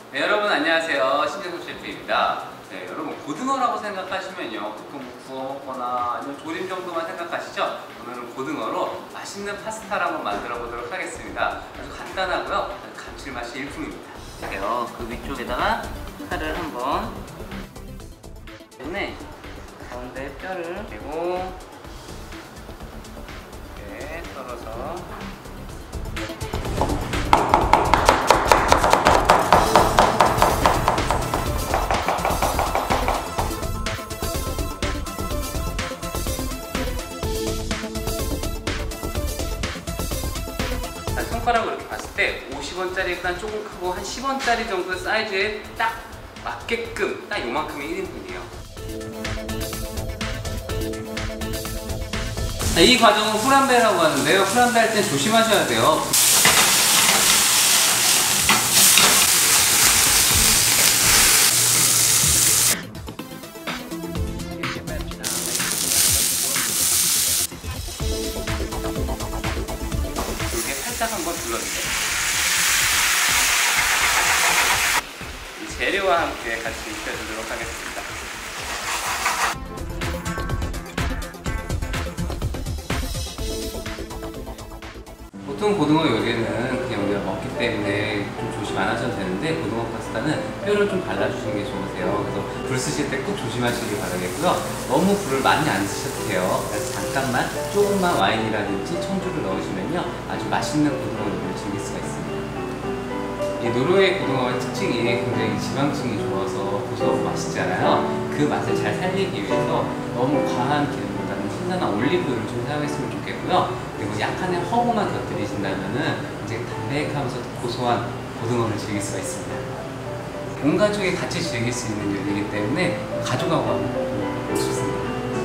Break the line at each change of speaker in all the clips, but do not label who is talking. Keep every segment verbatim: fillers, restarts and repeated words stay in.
네, 여러분 안녕하세요. 신재섭 셰프입니다. 네, 여러분 고등어라고 생각하시면요, 보통 구워 먹거나 아니면 조림 정도만 생각하시죠? 오늘은 고등어로 맛있는 파스타를 한번 만들어 보도록 하겠습니다. 아주 간단하고요, 아주 감칠맛이 일품입니다. 그 위쪽에다가 칼을 한번 때문에 가운데 뼈를 대고 이렇게 썰어서 손가락으로 이렇게 봤을 때 오십 원짜리보다 조금 크고 한 십 원짜리 정도 사이즈에 딱 맞게끔 딱 요만큼이 일 인분이에요. 이 과정은 후람베라고 하는데요. 후람베 할 땐 조심하셔야 돼요. 이렇게 살짝 한번 눌러주세요. 이 재료와 함께 같이 익혀주도록 하겠습니다. 보통 고등어 요리는 그냥 우리가 먹기 때문에 좀 조심 안 하셔도 되는데, 고등어 파스타는 뼈를 좀 발라주시는 게 좋으세요. 그래서 불 쓰실 때 꼭 조심하시길 바라겠고요. 너무 불을 많이 안 쓰셔도 돼요. 그래서 잠깐만 조금만 와인이라든지 청주를 넣으시면요, 아주 맛있는 고등어 요리를 즐길 수가 있습니다. 이 노르웨이 고등어의 특징이 굉장히 지방층이 좋아서 고소하고 맛있잖아요. 그 맛을 잘 살리기 위해서 너무 과한 기름보다는 신선한 올리브유를 좀 사용했으면 좋겠고요. 그리고 약간의 허브만 곁들이신다면은 이제 담백하면서 고소한 고등어를 즐길 수가 있습니다. 온 가족이 같이 즐길 수 있는 요리이기 때문에 가져가고 하면 좋습니다.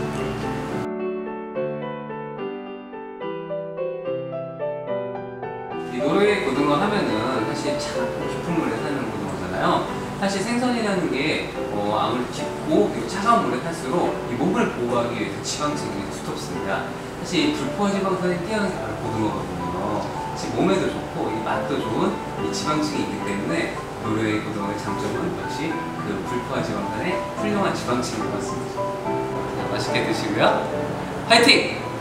이 노르웨이 고등어 하면은 사실 차갑고 깊은 물에 사는 고등어잖아요. 사실 생선이라는 게 어, 아무리 깊고 그리고 차가운 물에 탈수록 이 몸을 보호하기 위해서 지방층이 두텁습니다. 사실 이 불포화 지방산이 뛰어난 게 바로 고등어거든요. 사실 몸에도 좋고 이 맛도 좋은 이 지방층이 있기 때문에 노르웨이 고등어의 장점은 역시 그 불포화 지방산의 훌륭한 지방층인 것 같습니다. 자, 맛있게 드시고요. 화이팅!